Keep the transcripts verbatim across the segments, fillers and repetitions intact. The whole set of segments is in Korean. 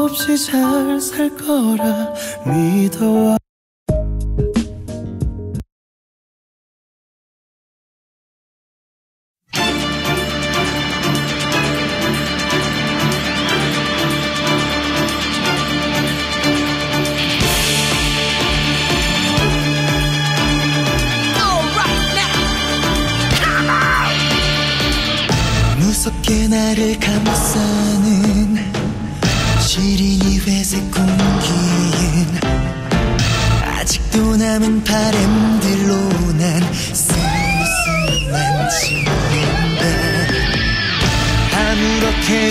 없이 잘 살 거라 믿어와. 무섭게 나를 감싸는 시린이 회색 공기엔 아직도 남은 바람들로 난 스스만 지낸다. 아무렇게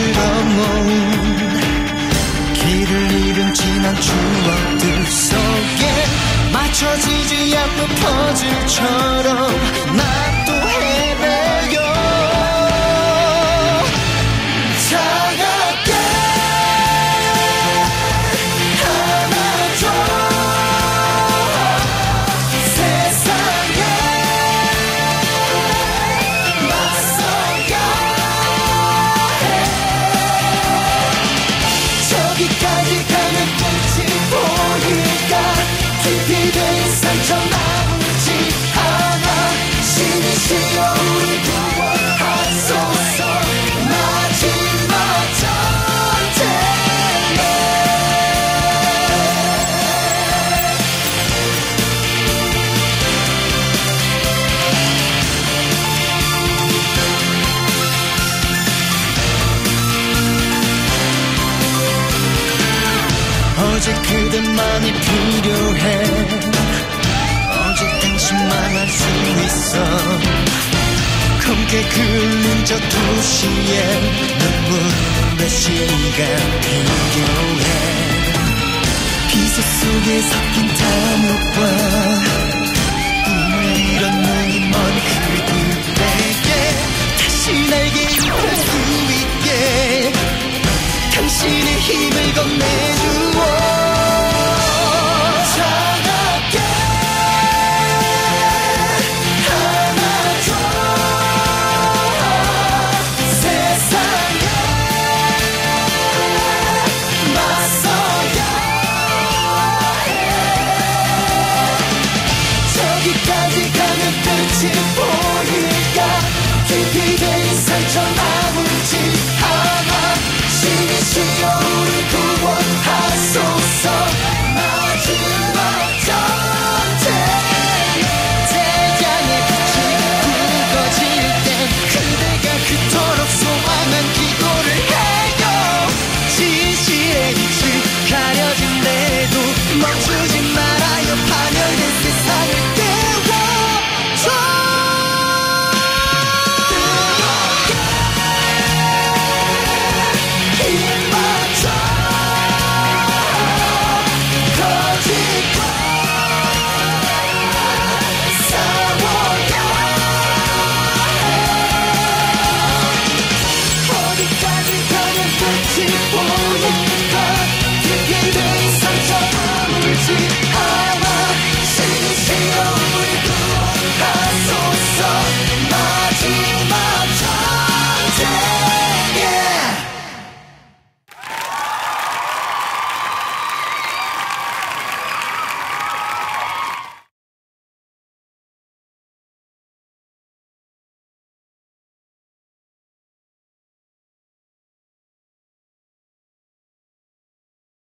흐트러놓은 길을 잃은 지난 추억들 속에 맞춰지지 않는 퍼즐처럼 나 또 헤매요. 저기까지 가면 끝이 보일까. 깊이 된 상처 남지 않아. 신이 시여 우리 구원하소서. 마지막 전쟁에 어제 그대만이 필요해. 어제 당신만 알 수 있어. 검게 그을린 저 도시에 눈물의 시간 필요해. 비서 속에 섞인 탐욕과 꿈을 이런 눈이 먼 그들에게 다시 날개 입힐 수 있게 당신의 힘을 건네주어. 차갑게 안아줘. 세상에 맞서야 해. 저기까지 가면 끝이 보일까. 깊이 된 상처